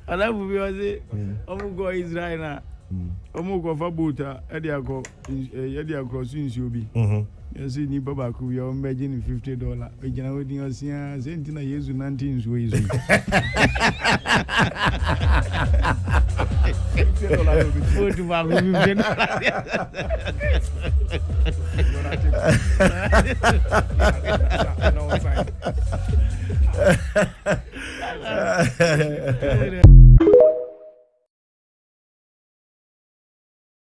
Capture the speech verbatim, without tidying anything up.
Ala bu bi wazi omu go Israel na omu go fa buta e dia go e dia cross nsuo bi mhm yesi ni baba ku ya o meji ni fifty dollars e gina wodi osia senti na Yesu ninety nsuo Yesu fifty dollars food ba ku fifty dollars